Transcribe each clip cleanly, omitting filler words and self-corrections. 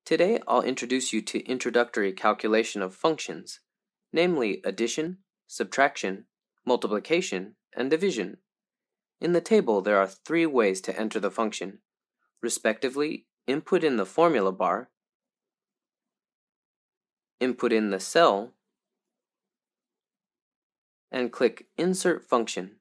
Today I'll introduce you to introductory calculation of functions, namely addition, subtraction, multiplication, and division. In the table there are three ways to enter the function, respectively input in the formula bar, input in the cell, and click Insert Function.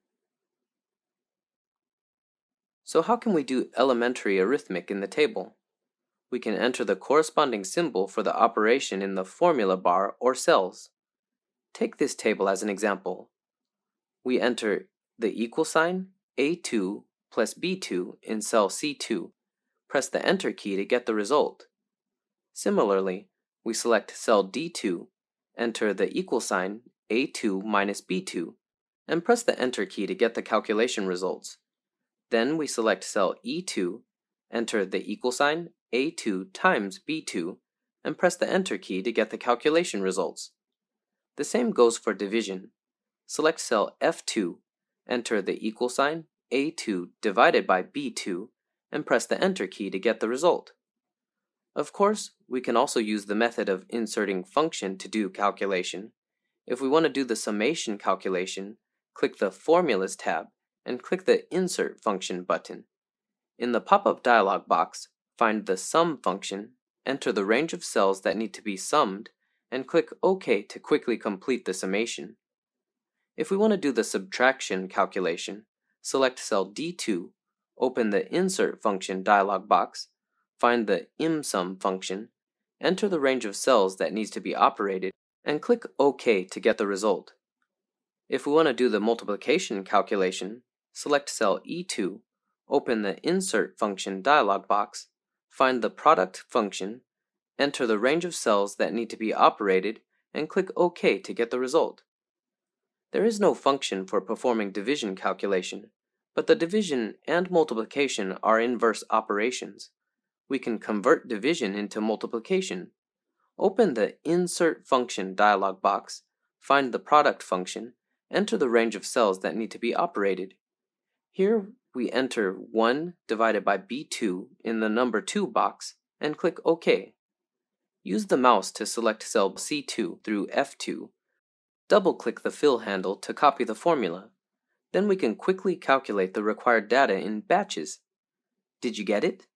So how can we do elementary arithmetic in the table? We can enter the corresponding symbol for the operation in the formula bar or cells. Take this table as an example. We enter the equal sign A2 plus B2 in cell C2. Press the Enter key to get the result. Similarly, we select cell D2, enter the equal sign A2 minus B2, and press the Enter key to get the calculation results. Then we select cell E2, enter the equal sign A2 times B2, and press the Enter key to get the calculation results. The same goes for division. Select cell F2, enter the equal sign A2 divided by B2, and press the Enter key to get the result. Of course, we can also use the method of inserting function to do calculation. If we want to do the summation calculation, click the Formulas tab and click the Insert Function button. In the pop-up dialog box, find the Sum function, enter the range of cells that need to be summed, and click OK to quickly complete the summation. If we want to do the subtraction calculation, select cell D2, open the Insert Function dialog box, find the ImSum function, enter the range of cells that needs to be operated, and click OK to get the result. If we want to do the multiplication calculation, select cell E2, open the Insert Function dialog box, find the product function, enter the range of cells that need to be operated, and click OK to get the result. There is no function for performing division calculation, but the division and multiplication are inverse operations. We can convert division into multiplication. Open the Insert Function dialog box, find the product function, enter the range of cells that need to be operated. Here we enter 1 divided by B2 in the number 2 box and click OK. Use the mouse to select cell C2 through F2. Double-click the fill handle to copy the formula. Then we can quickly calculate the required data in batches. Did you get it?